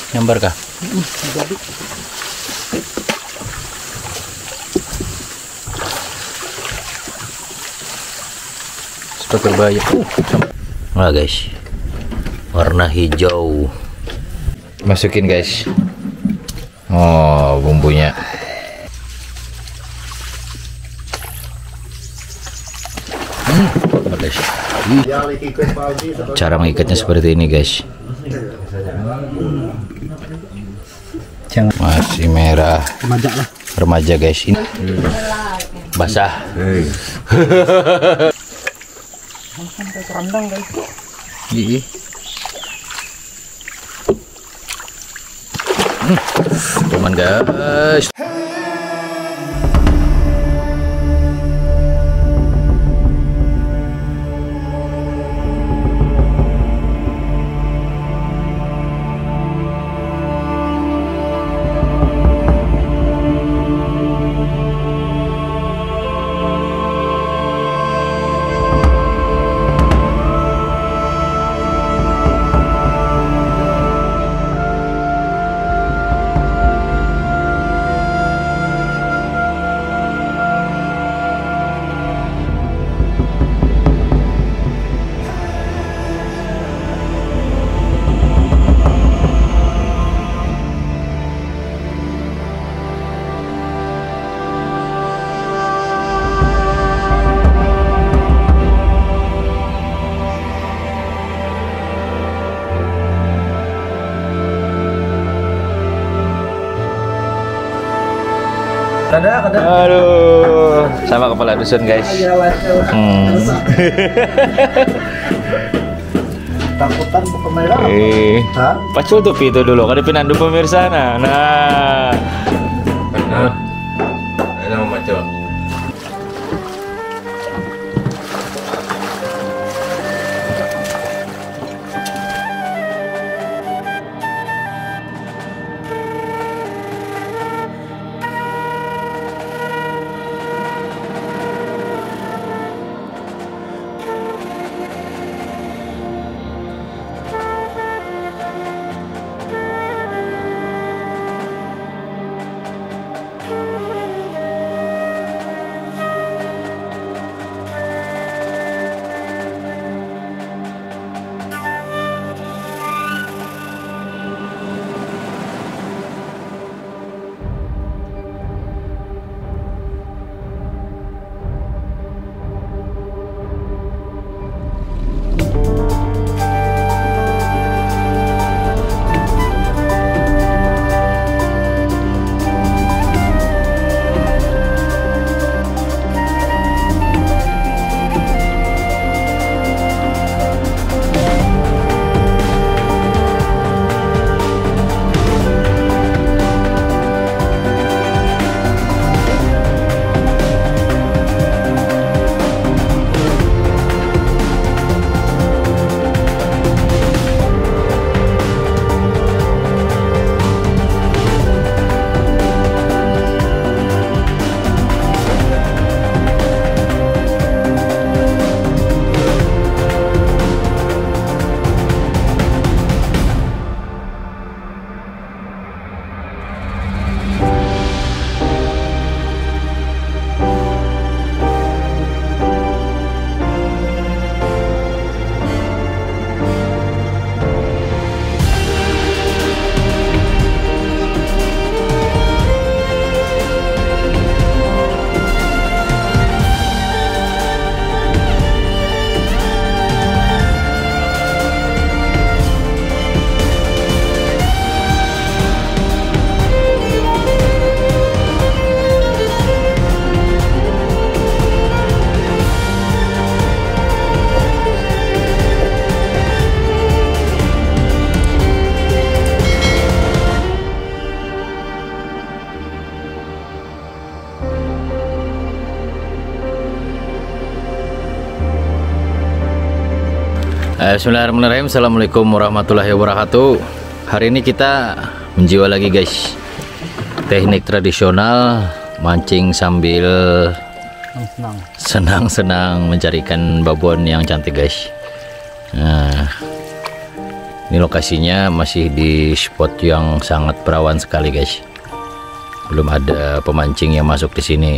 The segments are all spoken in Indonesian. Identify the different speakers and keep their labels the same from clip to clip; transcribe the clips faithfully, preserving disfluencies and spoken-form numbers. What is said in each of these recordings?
Speaker 1: Nyambar kah?
Speaker 2: Jadi.
Speaker 1: Seperti banyak. Nah guys, warna hijau. Masukin guys. Oh, bumbunya. Hmm, guys. Cara mengikatnya seperti ini guys.
Speaker 2: Jangan.
Speaker 1: Masih merah.
Speaker 2: Remaja lah.
Speaker 1: Remaja guys. Ini basah.
Speaker 2: Sampai kerandang guys.
Speaker 1: Ih. Hmm. Cuman guys.
Speaker 2: Kada, kada.
Speaker 1: Aduh, sama kepala dusun guys. Hmm.
Speaker 2: Takutan ke pemerintah.
Speaker 1: Eh,
Speaker 2: Hah?
Speaker 1: pacul tuh itu dulu. Kada pinandu pemirsa nah. Nah. Nah. Ada mau macul. Bismillahirrahmanirrahim. Assalamualaikum warahmatullahi wabarakatuh. Hari ini kita menjiwa lagi guys, teknik tradisional mancing sambil senang-senang mencari ikan babon yang cantik guys. Nah, Ini lokasinya masih di spot yang sangat perawan sekali guys. Belum ada pemancing yang masuk di sini.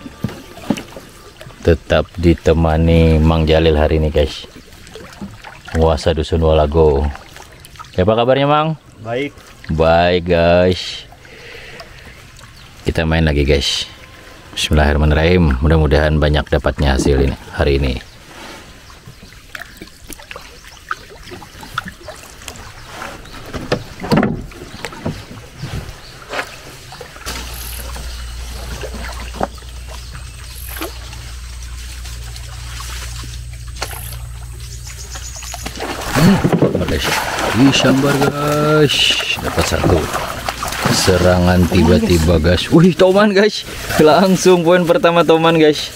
Speaker 1: Tetap ditemani Mang Jalil hari ini guys, penguasa dusun Walago. Apa kabarnya Mang?
Speaker 2: Baik.
Speaker 1: Baik guys. Kita main lagi guys. Bismillahirrahmanirrahim. Mudah-mudahan banyak dapatnya hasil ini hari ini. Guys, disambar guys, dapat satu serangan tiba-tiba guys. Wih, toman guys, langsung poin pertama toman guys.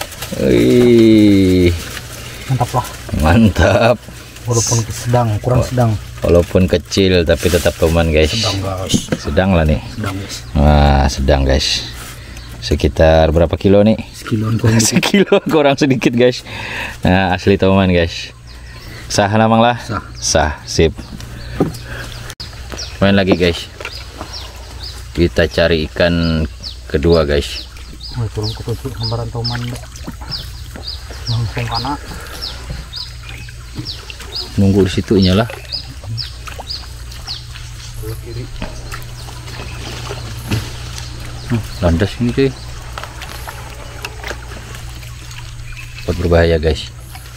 Speaker 1: Wih,
Speaker 2: Mantap lah.
Speaker 1: mantap.
Speaker 2: Walaupun sedang, kurang sedang.
Speaker 1: Walaupun kecil tapi tetap toman guys.
Speaker 2: Sedang guys.
Speaker 1: Sedang lah nih.
Speaker 2: Sedang guys.
Speaker 1: Wah, sedang guys. Sekitar berapa kilo nih?
Speaker 2: Sekiloan kurang.
Speaker 1: Sekilo kurang sedikit guys. Nah, asli toman guys. Sah namang lah.
Speaker 2: Sah.
Speaker 1: Sah, sip. Main lagi guys. Kita cari ikan kedua guys.
Speaker 2: Wah, turun ke tujuh hambaran toman. Langsung kana.
Speaker 1: Nunggu di situ nyala.
Speaker 2: Kiri.
Speaker 1: Hmm, landas ini cuy. Spot berbahaya guys.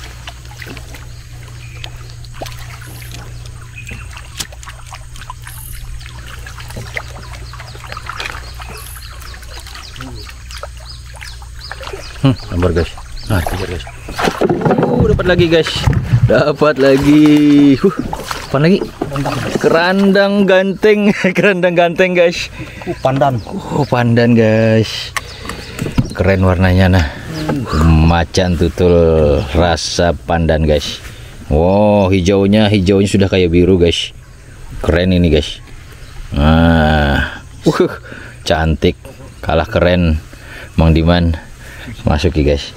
Speaker 1: Hmm, lambar guys. Nah, kejar guys. Uh, dapat lagi guys. Dapat lagi. Huh, apa lagi? Kerandang ganteng. Kerandang ganteng guys.
Speaker 2: Uh, pandan.
Speaker 1: Oh, pandan guys. Keren warnanya nah. Macan tutul rasa pandan guys. Wow, hijaunya hijaunya sudah kayak biru guys. Keren ini guys. Nah, uh, cantik. Kalah keren Mang Diman. Masuki guys.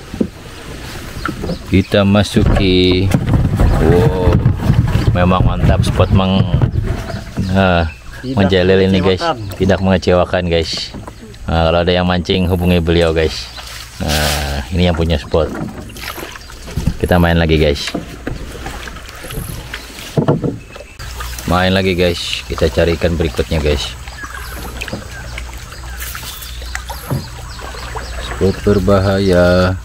Speaker 1: Kita masuki. Wow, memang mantap spot Mang uh, Mang Jalil ini guys. Tidak mengecewakan guys. Nah, kalau ada yang mancing hubungi beliau guys. Nah, ini yang punya spot. Kita main lagi guys. Main lagi guys. Kita cari ikan berikutnya guys. Spot berbahaya.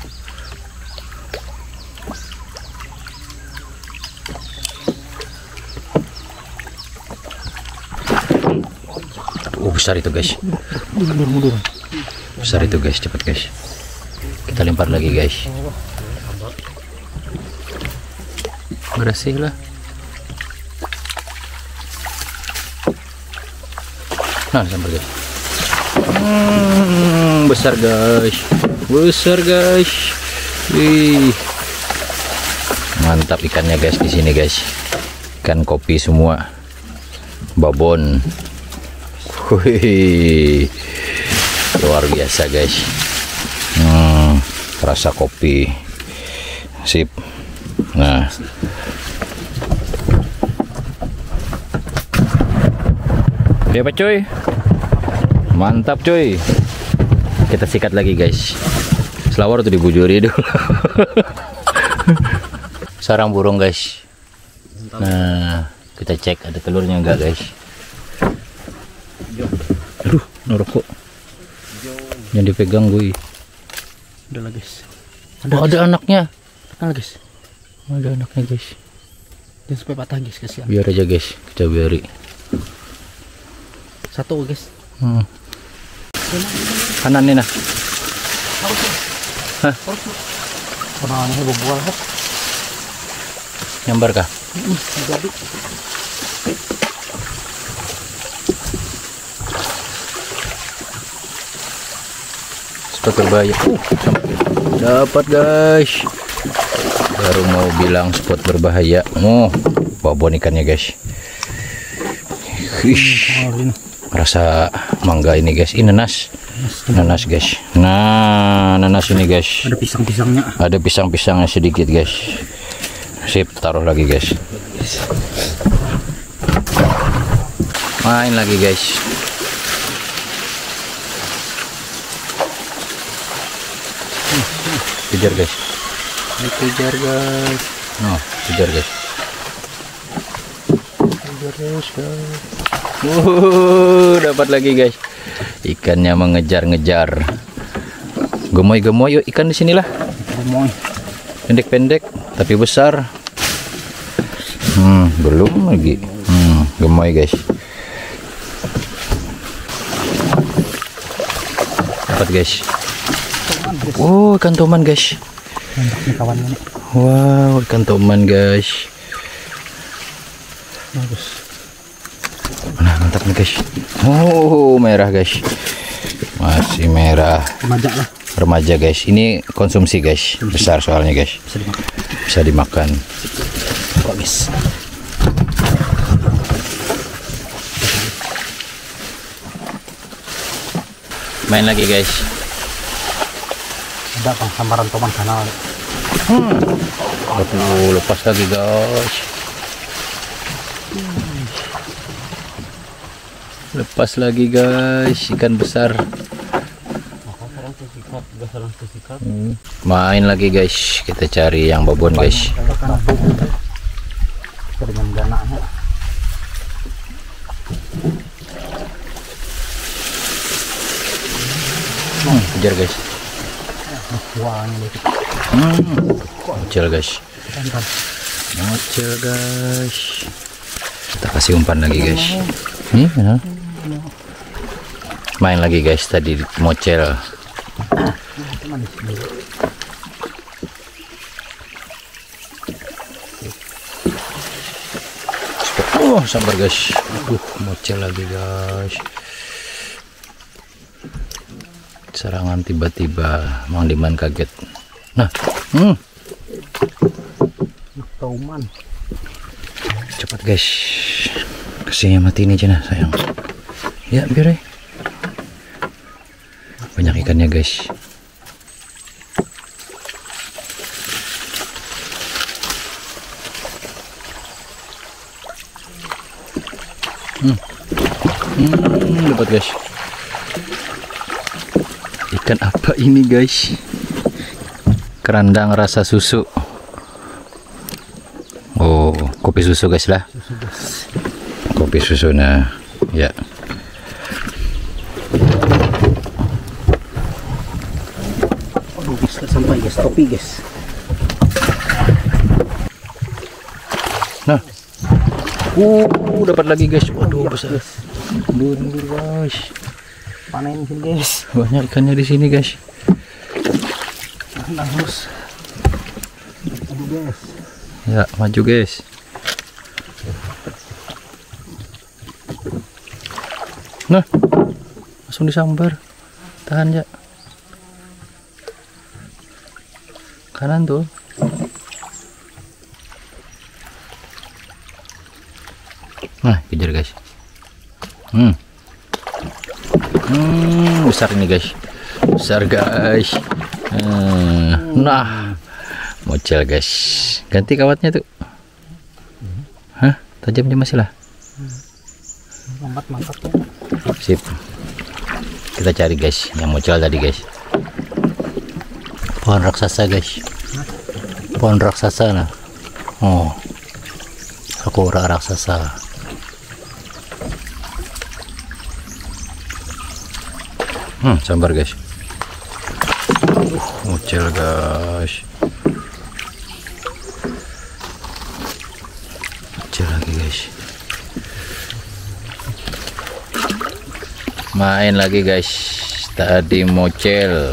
Speaker 1: Oh, besar itu guys.
Speaker 2: Mundur, mundur.
Speaker 1: Besar itu guys, cepat guys. Kita lempar lagi guys. Berhasil lah. Nah, sampai guys. Hmm, besar guys. Besar guys. Wih. Mantap ikannya guys di sini guys. Ikan kopi semua. Babon. Wih, luar biasa guys. Hmm, rasa kopi, sip. Nah, oke pak cuy, mantap cuy. Kita sikat lagi guys. Selawar tuh dibujuri dulu. Sarang burung guys. Nah, kita cek ada telurnya enggak guys. Aduh, norok kok. Yang dipegang gue.
Speaker 2: Udah lah guys.
Speaker 1: Ada, oh, ada anaknya.
Speaker 2: Ada guys.
Speaker 1: Ada anaknya guys.
Speaker 2: Jangan sampai patah guys, kasihan.
Speaker 1: Biar aja guys, kita biari.
Speaker 2: Satu guys.
Speaker 1: Hmm. Kanan nih nah. Hah?
Speaker 2: Penangannya berbual kan?
Speaker 1: Nyambar kah?
Speaker 2: Hmm, jadi.
Speaker 1: Spot berbahaya. Uh, dapat guys. Baru mau bilang spot berbahaya. Oh, babon ikannya guys. Wish. Rasa mangga ini guys. Ini nanas. Nanas guys. Nah, nanas ini guys.
Speaker 2: Ada pisang-pisangnya.
Speaker 1: Ada pisang-pisangnya sedikit guys. Sip, taruh lagi guys. Main lagi guys. Kejar guys. Kejar guys. Oh, kejar guys. Kejar guys. Wuh, dapat lagi guys. Ikannya mengejar-ngejar. Gemoy-gemoy yuk ikan di sinilah.
Speaker 2: Gemoy.
Speaker 1: Pendek-pendek tapi besar. Hmm, belum lagi. Hmm, gemoy guys. Dapat guys. Oh, ikan toman guys.
Speaker 2: Kawannya nih.
Speaker 1: Wow, ikan toman guys.
Speaker 2: Bagus.
Speaker 1: Nah, mantap nih guys. Oh, merah guys. Masih merah.
Speaker 2: Remaja lah.
Speaker 1: Remaja guys. Ini konsumsi guys. Besar soalnya guys.
Speaker 2: Bisa dimakan.
Speaker 1: Bisa dimakan.
Speaker 2: Bagus.
Speaker 1: Main lagi guys.
Speaker 2: Ada bang sambaran toman sana.
Speaker 1: Hmm. Aduh, lepas lagi guys. Lepas lagi guys, ikan besar. Hmm. Main lagi guys, kita cari yang babon guys.
Speaker 2: Dengan gananya.
Speaker 1: Hmm, kejar guys. Hmm, mocel guys. Mocel guys. Kita kasih umpan lagi guys. Nih, ya. Main lagi guys, tadi mocel. Oh, sabar guys. Aduh, mocel lagi guys. Serangan tiba-tiba, Mang Diman kaget. Nah, hmm.
Speaker 2: Toman.
Speaker 1: Cepat guys. Kasihnya mati ini aja nah, sayang. Ya, biar ya. Banyak ikannya guys. Hmm. Hmm, dapat guys. Ikan apa ini guys? Kerandang rasa susu. Oh, kopi susu guys lah. Kopi susu nah, ya.
Speaker 2: Aduh, bisa sampai guys, topi guys.
Speaker 1: Nah, uh, dapat lagi guys. Waduh, besar. Mundur guys.
Speaker 2: Panen sini guys.
Speaker 1: Banyak ikannya di sini guys.
Speaker 2: Harus. Aduh guys.
Speaker 1: Ya, maju guys. Nah, langsung disambar. Tahan ya. Kanan tuh. Nah, kejar guys. Hmm. Hmm, besar ini guys. Besar guys. Hmm. Nah, mocel guys. Ganti kawatnya tuh. Hah? Tajamnya masih lah.
Speaker 2: Lambat mantap tuh.
Speaker 1: Sip. Kita cari guys yang mocel tadi guys. Pohon raksasa guys. Pohon raksasa nah. Oh. Sakura raksasa. Hmm, sambar guys. Uh, mocel guys. Mocel lagi guys. Main lagi guys. Tadi mocel.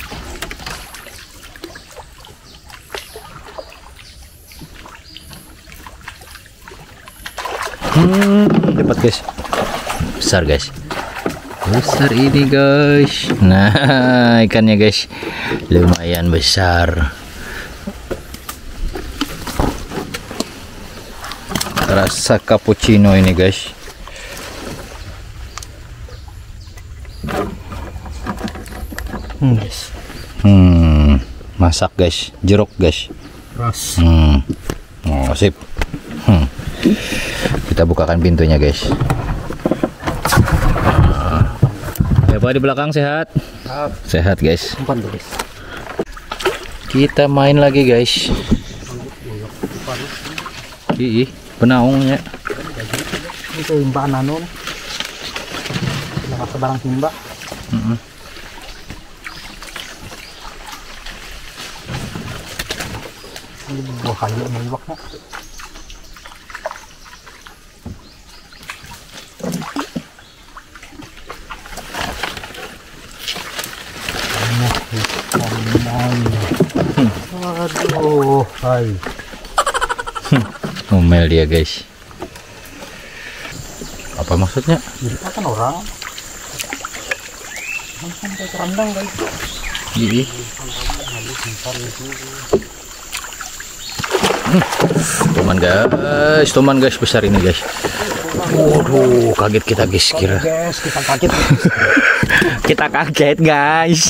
Speaker 1: Hmm, dapat guys. Besar guys. Besar ini guys. Nah, ikannya guys lumayan besar. Rasa cappuccino ini guys.
Speaker 2: Hmm, guys.
Speaker 1: Hmm, masak guys, jeruk guys.
Speaker 2: Keras.
Speaker 1: Hmm. Oh, sip. Hmm. Kita bukakan pintunya guys. Apa di belakang sehat? Sehat guys.
Speaker 2: Umpan guys.
Speaker 1: Kita main lagi guys. Ih, penaungnya.
Speaker 2: Itu himba nanon. Nggak sebarang himba.
Speaker 1: Mm -mm.
Speaker 2: Ini buah kayu meliwaknya. Aduh, hai.
Speaker 1: Ngomel dia guys. Apa maksudnya?
Speaker 2: Jadi kan orang. Sampai kerandang guys.
Speaker 1: Ih. Toman guys, toman guys besar ini guys. Waduh, kaget kita guys kira.
Speaker 2: Guys, kita kaget.
Speaker 1: Kita kaget guys.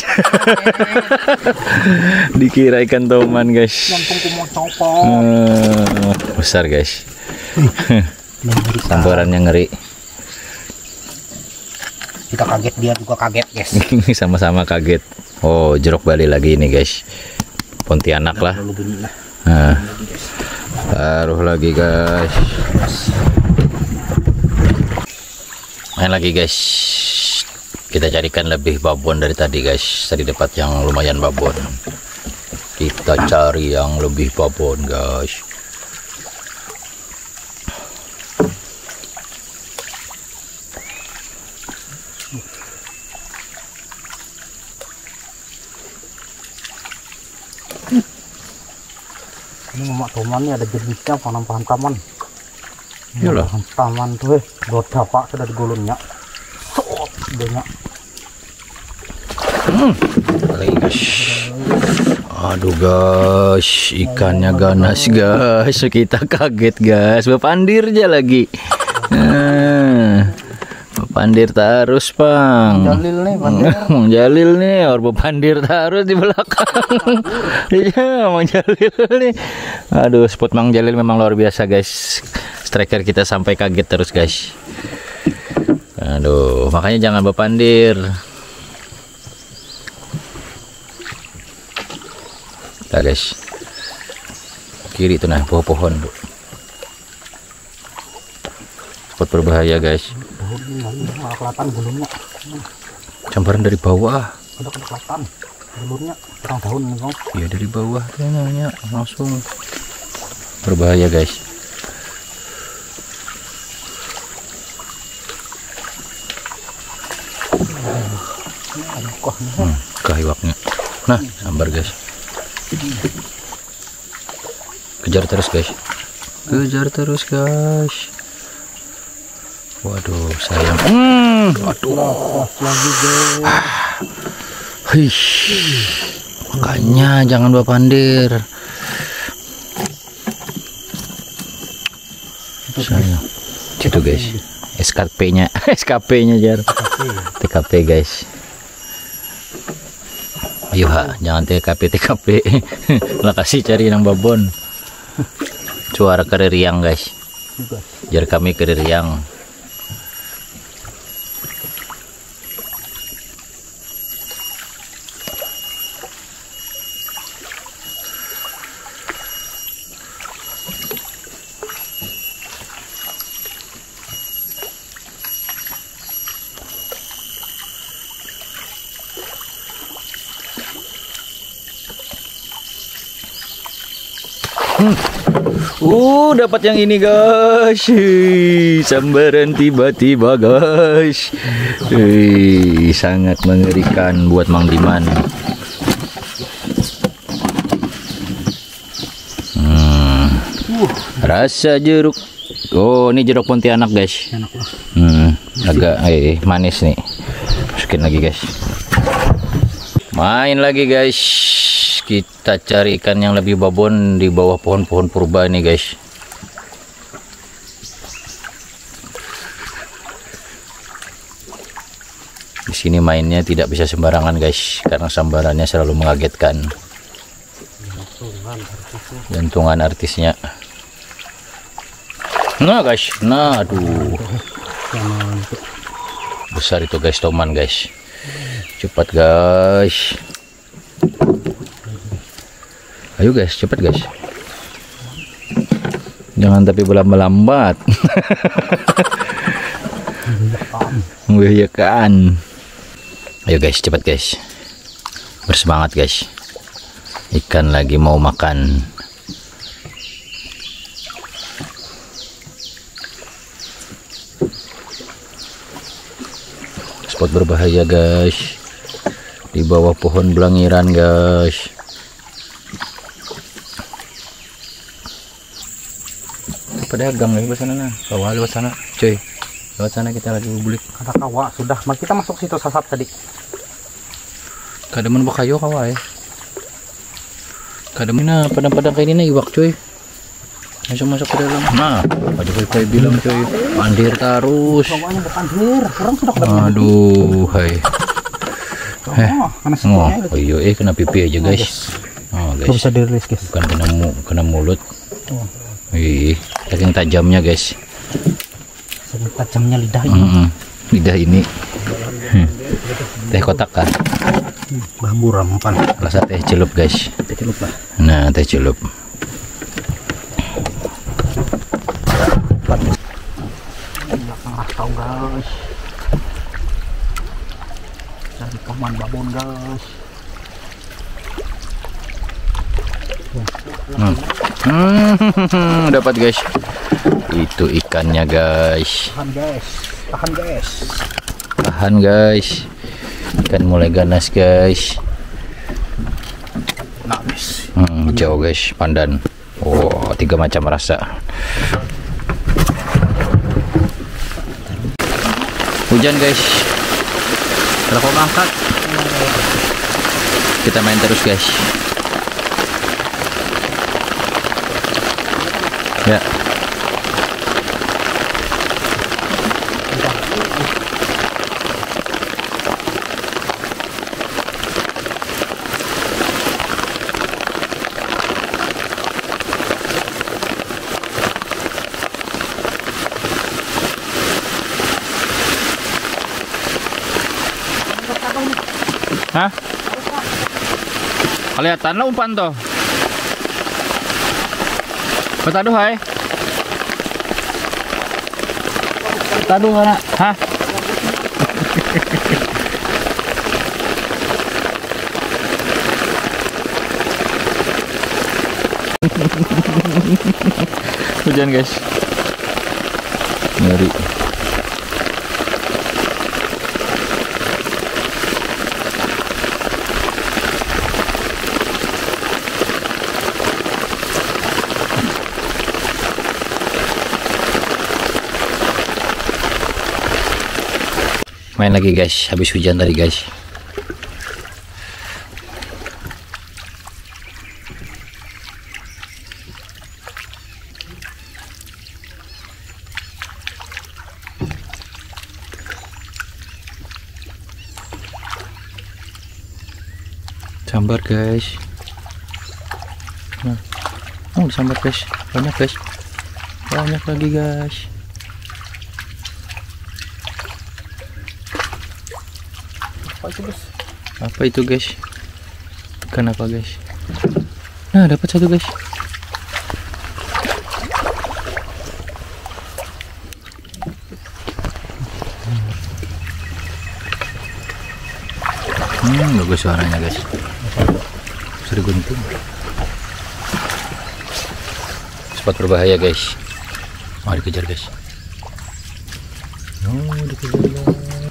Speaker 1: Dikira ikan toman guys.
Speaker 2: Langsung ku mau copot.
Speaker 1: Uh, besar guys. Sambarannya ngeri.
Speaker 2: Kita kaget, dia juga kaget guys.
Speaker 1: Sama-sama kaget. Oh, jeruk Bali lagi ini guys. Pontianak lah. Nah, taruh lagi guys. Main lagi guys. Kita carikan lebih babon dari tadi guys. Tadi dapat yang lumayan babon. Kita cari yang lebih babon guys.
Speaker 2: Ini mak toman ini ada jenisnya panam-panam taman.
Speaker 1: Iyalah.
Speaker 2: Taman tuh eh, dot dapak sudah digulungnya. Banyak.
Speaker 1: Hmm. Lagi guys. Aduh guys, ikannya ganas guys. Kita kaget guys. Bepandir aja lagi. Nah, bepandir terus pang.
Speaker 2: Jalil nih, pandir.
Speaker 1: Mang Jalil nih, or bepandir terus di belakang. Iya, Mang Jalil nih. Aduh, spot Mang Jalil memang luar biasa guys. Striker kita sampai kaget terus guys. Aduh, makanya jangan bepandir. Nah guys, kiri itu nah pohon-pohon bu. Spot berbahaya guys.
Speaker 2: Malah kelihatan gulungnya.
Speaker 1: Sambaran dari bawah.
Speaker 2: Udah kelihatan gulungnya. Kurang daun nih bang.
Speaker 1: Iya dari bawah kayaknya langsung berbahaya guys. Hmm, kahiwaknya. Nah, sambar guys. Kejar terus guys. Kejar terus guys. Waduh, sayang. Hmm, waduh. Hih. Makanya jangan bawa pandir. Sayang. Itu guys. S K P-nya, S K P-nya jar. T K P guys. Ayo ha, jangan T K P T K P. Lah kasih cari nang babon. Suara kereriang guys. Jar kami kereriang. Hmm. Uh, dapat yang ini guys. Hii, sambaran tiba-tiba guys. Hii, sangat mengerikan buat Mang Diman. Hmm. Rasa jeruk. Oh, ini jeruk Pontianak guys. Hmm, agak eh, manis nih. Masukin lagi guys. Main lagi guys. Kita cari ikan yang lebih babon di bawah pohon-pohon purba ini guys. Di sini mainnya tidak bisa sembarangan guys, karena sambarannya selalu mengagetkan. Jantungan artisnya. Nah guys, nah aduh. Besar itu guys, toman guys. Cepat guys. Ayo guys, cepat guys. Jangan tapi berlambat-lambat. Membahayakan. Ayo guys, cepat guys. Bersemangat guys. Ikan lagi mau makan. Spot berbahaya guys, di bawah pohon belangiran guys. Pedagang lagi sana nah, bawa lewat sana, cuy. Lewat sana kita lagi bulik.
Speaker 2: Kata kawa sudah, kita masuk situ sasap tadi.
Speaker 1: Kadaman bakayo kawa ya. Kadaman na padang-padang kayak ini iwak cuy. Masuk-masuk ke dalam. Nah, Pak Jokowi bilang cuy, pandir terus.
Speaker 2: Bawahnya bukan pandir, orang sudah ke
Speaker 1: Aduh, hai.
Speaker 2: Eh, kena
Speaker 1: oh, oh iya, eh kena pipi aja guys. Oh guys.
Speaker 2: Bisa dirilis guys.
Speaker 1: Bukan kena mu, kena mulut.
Speaker 2: Oh.
Speaker 1: Ih, saking tajamnya guys.
Speaker 2: Saking tajamnya lidah ini.
Speaker 1: Mm -mm. Lidah ini. Hmm. Teh kotak kah?
Speaker 2: Hmm, bambu rampan.
Speaker 1: Rasa teh celup guys.
Speaker 2: Teh celup lah.
Speaker 1: Nah, teh celup.
Speaker 2: Tahu guys, cari teman babon guys.
Speaker 1: Hmm. Hmm, dapat guys, itu ikannya guys.
Speaker 2: Tahan guys, tahan guys,
Speaker 1: tahan guys, ikan mulai ganas guys.
Speaker 2: Nangis.
Speaker 1: Hmm, jauh guys, pandan. Oh, tiga macam rasa. Hujan guys, telepon angkat. Kita main terus guys. Ya. Hah? Kelihatan lo umpan toh. Petaduh hai. Petaduh mana? Hah? Hujan guys. Ngeri. Main lagi guys, habis hujan tadi guys. Sambar guys. Nah, oh sambar guys, banyak guys, banyak lagi guys.
Speaker 2: Apa itu guys?
Speaker 1: Apa itu guys? Ikan apa guys? Nah, dapat satu guys. Hmm, bagus suaranya guys. Sudah gunting. Spot berbahaya guys. Mau dikejar guys. Oh, dikejar.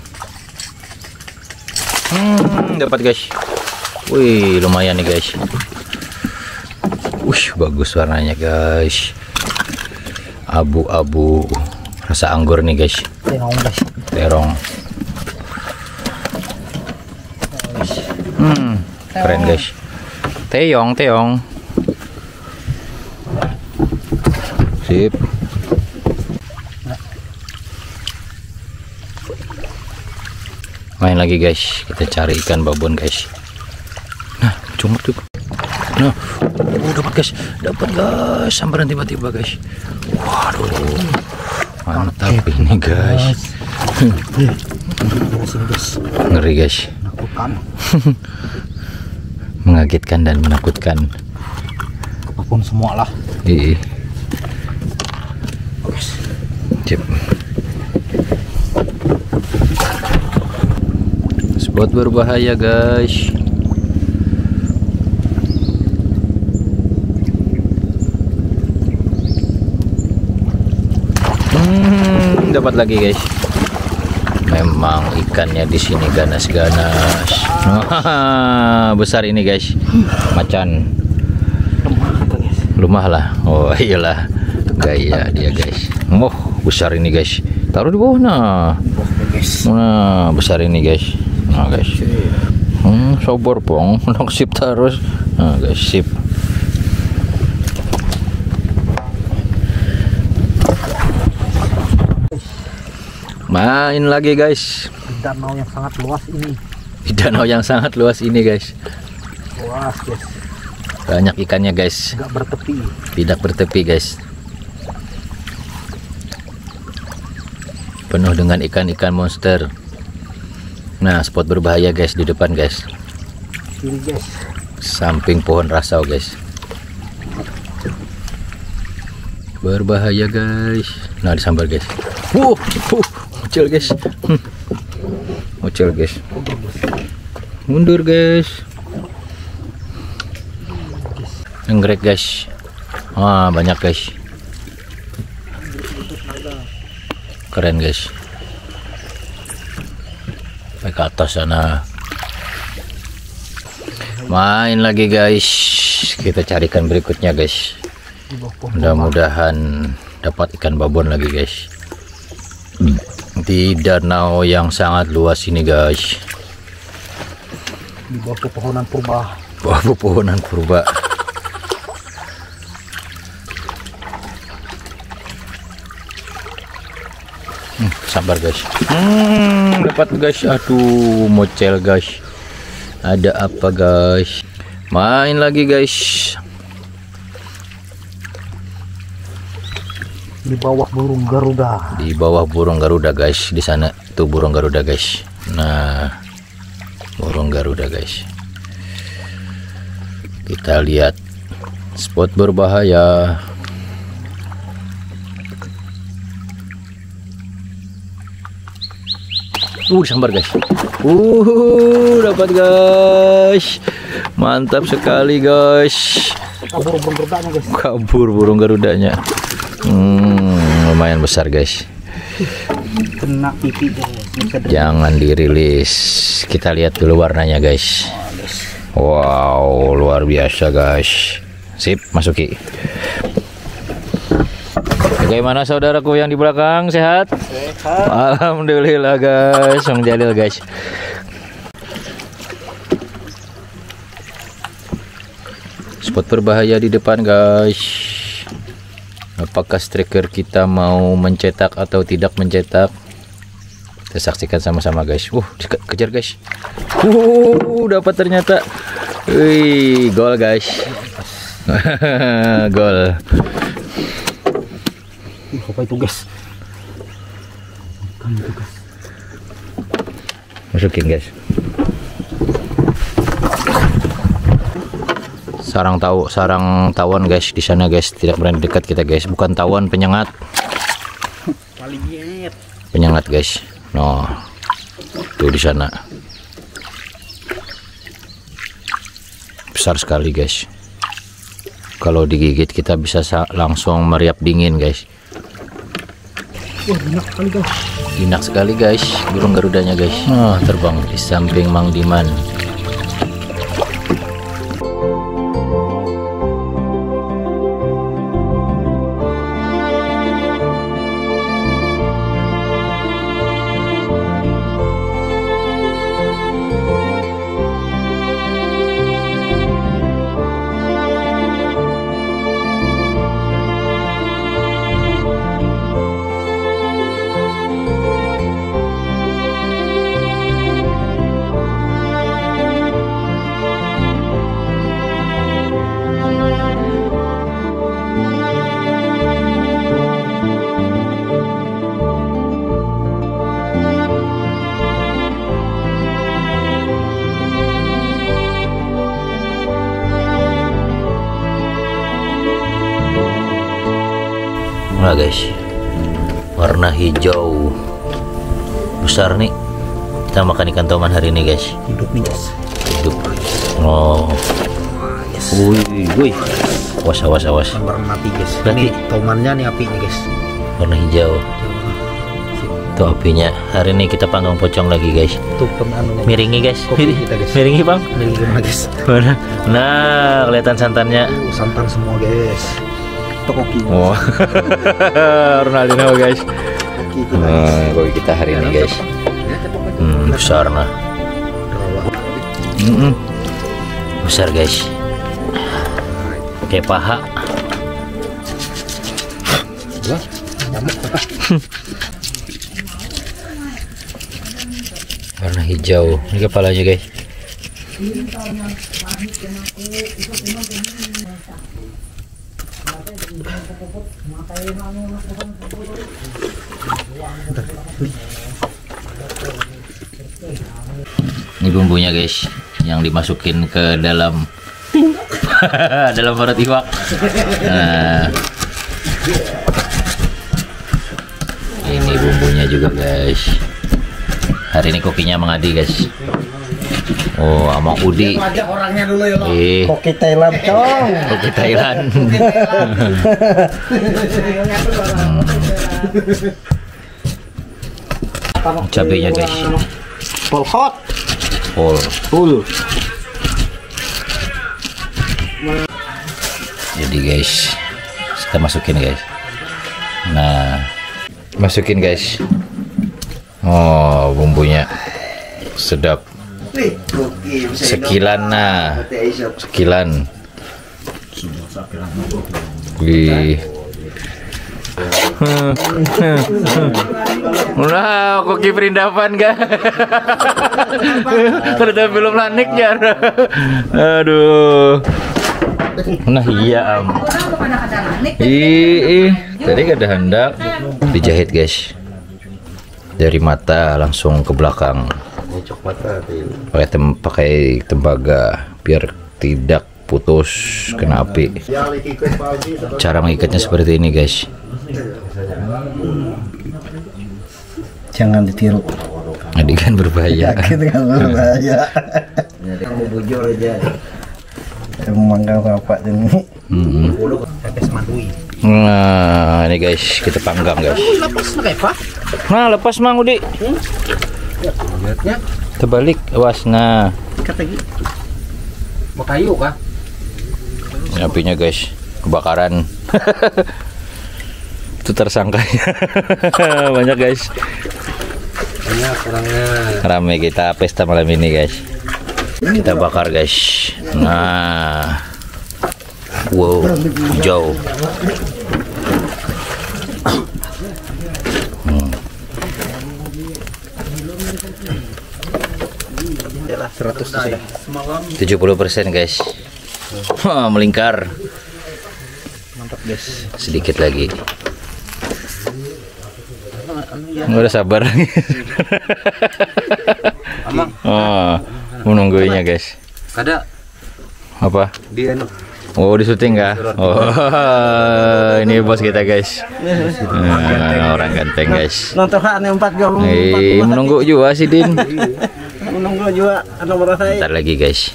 Speaker 1: Hmm, dapat guys. Wih, lumayan nih guys. Wih, bagus warnanya guys. Abu-abu, rasa anggur nih guys.
Speaker 2: Terong guys.
Speaker 1: Terong. Hmm, keren guys. Teong, teong. Sip. Main lagi guys, kita cari ikan babon guys. Nah, cuma tuh. Nah, oh, dapat guys, dapat guys, sambaran tiba-tiba guys. Waduh, mantap ini guys.
Speaker 2: guys ini guys.
Speaker 1: Ngeri guys.
Speaker 2: Menakutkan.
Speaker 1: Mengagetkan dan menakutkan.
Speaker 2: Apapun semua lah.
Speaker 1: Iya.
Speaker 2: Guys.
Speaker 1: Cip. Spot berbahaya guys. Hmm, dapat lagi guys. Memang ikannya di sini ganas-ganas. Besar ini guys. Macan. Lumah lah. Oh iyalah. Gaya dia guys. Oh besar ini guys. Taruh di bawah nah. Nah besar ini guys. Nah guys. Hmm, sabar pong. Nak sip terus. Nah guys sip. Main lagi guys.
Speaker 2: Di danau yang sangat luas ini.
Speaker 1: Di danau yang sangat luas ini guys.
Speaker 2: Luas guys.
Speaker 1: Banyak ikannya guys.
Speaker 2: Tidak bertepi.
Speaker 1: Tidak bertepi guys. Penuh dengan ikan-ikan monster. Nah spot berbahaya guys di depan guys.
Speaker 2: Kiri guys.
Speaker 1: Samping pohon rasau guys. Berbahaya guys. Nah disambar guys. Wuh, wuh. Muncul guys. Hmm. Muncul guys. Mundur guys. Enggrek guys. Ah banyak guys. Keren guys. Sampai ke atas sana. Main lagi guys. Kita carikan berikutnya guys. Mudah-mudahan dapat ikan babon lagi guys. Di danau yang sangat luas ini guys.
Speaker 2: Di bawah pepohonan purba.
Speaker 1: Bawah pepohonan purba. Hmm, sabar guys. Hmm, dapat guys. Aduh, mocel guys. Ada apa guys? Main lagi guys.
Speaker 2: Di bawah burung Garuda.
Speaker 1: Di bawah burung Garuda guys. Di sana tuh burung Garuda guys. Nah, burung Garuda guys. Kita lihat spot berbahaya. Uh, disambar guys. Uh, dapat guys. Mantap sekali guys.
Speaker 2: Kabur burung Garudanya guys.
Speaker 1: Kabur burung Garudanya. Hmm, lumayan besar guys.
Speaker 2: Kena pipi guys.
Speaker 1: Jangan dirilis. Kita lihat dulu warnanya guys. Wow, luar biasa guys. Sip, masuki. Bagaimana saudaraku yang di belakang, sehat?
Speaker 2: Sehat.
Speaker 1: Alhamdulillah guys, Sang Jalil guys. Spot berbahaya di depan guys. Apakah striker kita mau mencetak atau tidak mencetak? Kita saksikan sama-sama guys. Uh, kejar guys. Uh, dapat ternyata. Wih, gol guys. Gol.
Speaker 2: Apa itu guys? Kan itu guys.
Speaker 1: Masukin guys. Sarang tahu, sarang tawon guys di sana guys. Tidak berani dekat kita guys. Bukan tawon, penyengat. Penyengat guys. No, tuh di sana. Besar sekali guys. Kalau digigit kita bisa langsung meriap dingin guys.
Speaker 2: Wah, enak sekali guys.
Speaker 1: Enak sekali guys burung Garudanya guys. Oh, terbang di samping Mang Diman. Nah guys, warna hijau besar nih. Kita makan ikan toman hari ini guys.
Speaker 2: Hidup nih guys.
Speaker 1: Hidup. Oh. Wih, wih. Awas, awas, awas.
Speaker 2: Gambaran api guys.
Speaker 1: Berarti-
Speaker 2: Ini tomannya nih apinya guys.
Speaker 1: Warna hijau. Itu apinya. Hari ini kita panggang pocong lagi guys.
Speaker 2: Tuh anunya.
Speaker 1: Miringi guys.
Speaker 2: Kopi kita, guys.
Speaker 1: Miringi bang.
Speaker 2: Ini gimana guys?
Speaker 1: Mana? Nah, kelihatan santannya.
Speaker 2: Uh, santan semua guys. Itu koki.
Speaker 1: Oh. Ronaldinho guys.
Speaker 2: Koki kita.
Speaker 1: Nah, kopi kita hari ini guys. Hmm, besar nah. Mm-mm. Besar guys. Kayak paha.
Speaker 2: Wah, nyamuk.
Speaker 1: Warna hijau. Ini kepalanya guys. Ini bumbunya guys, yang dimasukin ke dalam dalam perut iwak. Nah, ini bumbunya juga guys. Hari ini kokinya Mang Adi guys. Oh, Amang Udi.
Speaker 2: Ajak orangnya dulu ya, Bang.
Speaker 1: Eh,
Speaker 2: Koki Thailand, Cong.
Speaker 1: koki Thailand. Hmm. Cabenya guys.
Speaker 2: Full hot.
Speaker 1: Full.
Speaker 2: Full.
Speaker 1: Jadi guys, kita masukin guys. Nah, masukin guys. Oh, bumbunya sedap. Sekilan nah, sekilan. Wih. Nah, koki perindapan gak? Udah belum lanik ya. Aduh. Nah iya am. Ih, tadi gak ada hendak. Dijahit guys. Dari mata langsung ke belakang. Pakai tem pakai tembaga biar tidak putus kena api. Cara mengikatnya seperti ini guys.
Speaker 2: Jangan ditiru.
Speaker 1: Jadi kan berbahaya.
Speaker 2: Yakin kan berbahaya. Kamu bujur aja. Kamu mangga bapak ini.
Speaker 1: Mm-hmm. Nah, ini guys kita panggang guys. Nah, lepas Mang Udi. Terbalik, awas. Nah,
Speaker 2: Mau kayu kah?
Speaker 1: ini apinya guys kebakaran. Itu tersangkanya banyak guys.
Speaker 2: Banyak orangnya.
Speaker 1: Rame kita pesta malam ini guys. Kita bakar guys. Nah, wow, hijau. Hmm.
Speaker 2: seratus sudah.
Speaker 1: tujuh puluh persen guys. Wah, melingkar.
Speaker 2: Mantap guys.
Speaker 1: Sedikit lagi. Nggak udah sabar. Oh, menunggunya guys.
Speaker 2: Ada
Speaker 1: Apa?
Speaker 2: di anu.
Speaker 1: Oh, di syuting kah? Oh, ini bos kita guys. Nah, orang ganteng guys.
Speaker 2: Nonton hak empat gol.
Speaker 1: Eh, menunggu juga sih Din.
Speaker 2: Menunggu juga nomor saya.
Speaker 1: Bentar lagi guys.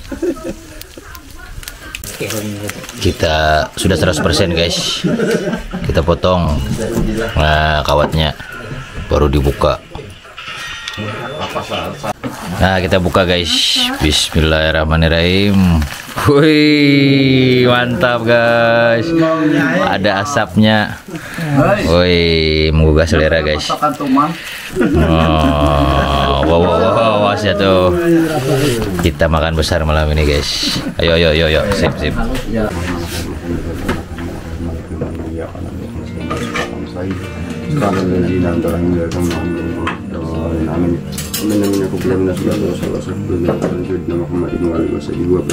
Speaker 1: Kita sudah seratus persen guys. Kita potong. Nah, kawatnya baru dibuka. Nah, kita buka guys. Bismillahirrahmanirrahim. Wih, mantap guys. Ada asapnya. Wih, menggugah selera guys. Oh, wow, wow, wow, wow, ya tuh. Kita makan besar malam ini guys. Ayo, ayo, ayo, ayo, sip, sip.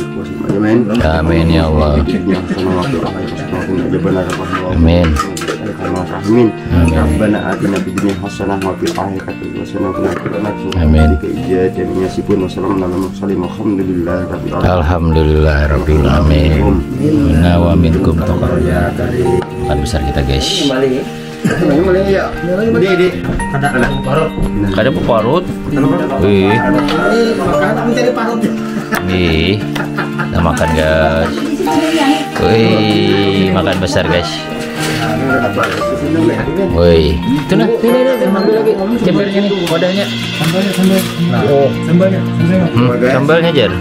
Speaker 1: Amin ya Allah. Amin.
Speaker 3: Bismillahirrahmanirrahim. Rabbana atina fid dunya hasanah wa fil akhirati hasanah wa qina adzabannar.
Speaker 1: Amin. Alhamdulillahirabbil alamin. Minna wa minkum taqabbal. Kan besar kita guys. Kada parut. Wih. Wih. Kita makan guys. Wih, makan besar guys. Woi, itu nah, ini ini ambil lagi cembernya nih, wadahnya. Sambalnya, sambal. Nah, oh, sambalnya, sambalnya. Hmm, sambalnya jar.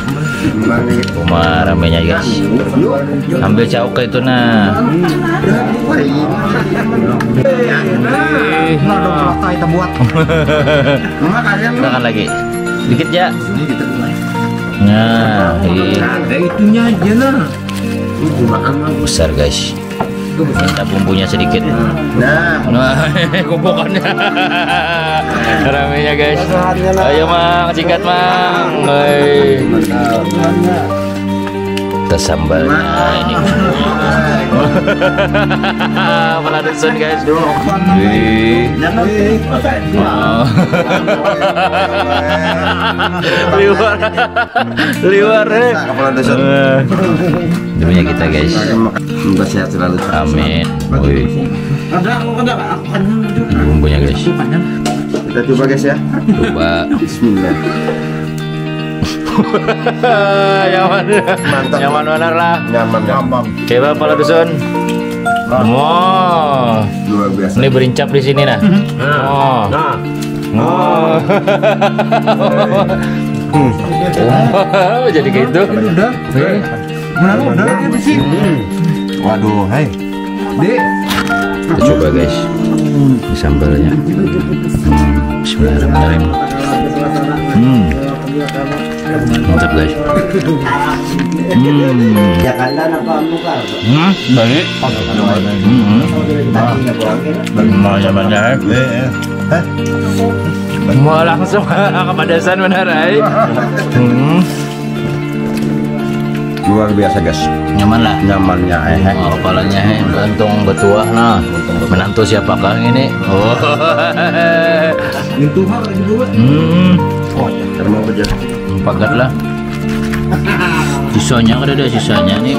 Speaker 1: Cuma ramenya guys. Ambil cauke itu nah.
Speaker 2: Nah, kita buat.
Speaker 1: Makan lagi. Dikit ya. Nah,
Speaker 2: ada itunya aja nah.
Speaker 1: Besar guys. Minta bumbunya sedikit. Nah, nah kumpukannya. Ramenya guys. Ayo mang, sikat mang. Hai. Kita sambalnya ini. Peladusun guys. Wih. Oh. Liwar. Liwar eh. Dulunya kita guys.
Speaker 3: Semoga sehat selalu.
Speaker 1: Amin. Wih. Bumbunya guys.
Speaker 3: Kita coba guys ya.
Speaker 1: Coba.
Speaker 3: Bismillah.
Speaker 1: Nyaman.
Speaker 3: Mantap.
Speaker 1: Nyaman benar lah.
Speaker 3: Nyaman nyaman.
Speaker 1: Coba Pala Dusun. Wow.
Speaker 3: Luar biasa.
Speaker 1: Ini berincap di sini nah. Oh.
Speaker 3: Nah.
Speaker 1: Oh. Oh. Jadi gitu.
Speaker 2: Udah. Benar udah di sini. Waduh, hai. Dek.
Speaker 1: Kita coba guys. Ini sambalnya. Hmm. Bismillahirrahmanirrahim. Hmm. Mantap guys. Hmm. Hmm. Balik. Hmm. Semuanya banyak. Mau langsung kepedasan benar ay. Hmm.
Speaker 3: Luar biasa guys.
Speaker 1: Nyaman lah.
Speaker 3: Nyamannya eh.
Speaker 1: Oh, kepalanya eh gantung betuah nah. Menantu siapakah ini? Oh.
Speaker 2: Itu hal lagi dua.
Speaker 1: Hmm.
Speaker 3: Oh, terima kerja.
Speaker 1: Pagat lah. Sisanya ada ada sisanya nih.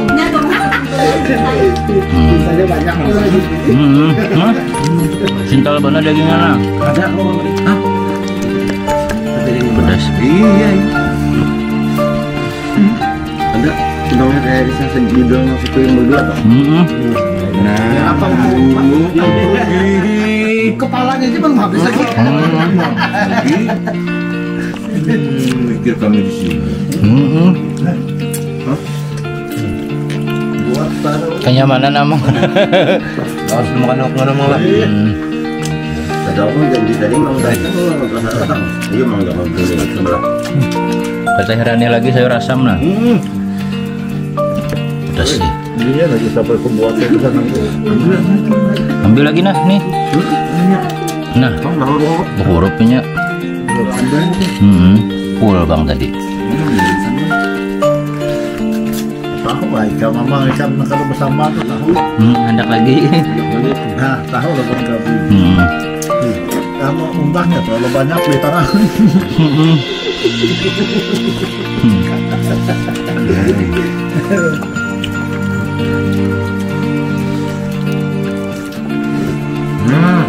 Speaker 1: Hmm. Hmm. Hmm. Sintal benar dagingnya nah.
Speaker 2: Ada kok. Hah?
Speaker 1: Pedas.
Speaker 3: Iya. Ada udangnya kayak bisa segidol masukin berdua toh.
Speaker 1: Hmm.
Speaker 3: Nah,
Speaker 2: Apa mau? Kepalanya aja bang habis lagi.
Speaker 3: mikir kami di sini.
Speaker 1: Hmm. Kenyamanan amang.
Speaker 3: Harus makan ngomong lah. Tadi aku janji tadi mau datang, datang. Iya mau nggak mau beli sebelah.
Speaker 1: Kata herani lagi sayur asam nah. Pedas sih.
Speaker 2: Dia lagi sampai pembuat itu sana.
Speaker 1: Ambil lagi nah nih. Nah, hurufnya. Hmm, full bang tadi.
Speaker 2: Tahu baik, kalau mama ikan kalau bersama tuh tahu.
Speaker 1: Hmm, hendak lagi.
Speaker 2: Nah, tahu lah bang Gabi.
Speaker 1: Hmm.
Speaker 2: Kamu undangnya terlalu banyak beli tanah.
Speaker 1: Hmm.
Speaker 3: Hmm.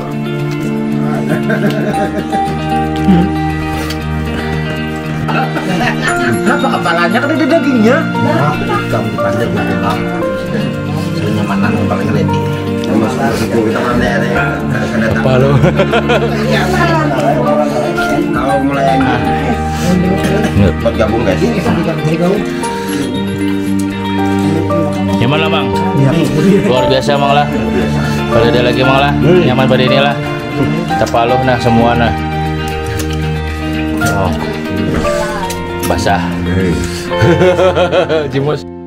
Speaker 2: Kenapa kepalanya kan ada dagingnya? Nah, kamu dipanjang lagi bang. Sebenarnya mana yang paling ready?
Speaker 3: Masuk kita mana ya?
Speaker 1: Apa lo?
Speaker 3: Kalau mulai buat gabung guys.
Speaker 1: Nyaman lah bang.
Speaker 2: Iya.
Speaker 1: Luar biasa emang lah. Kalau ada lagi emang lah. Nyaman pada inilah. Tepaluh nah semua nah. Oh. Basah. Jimus.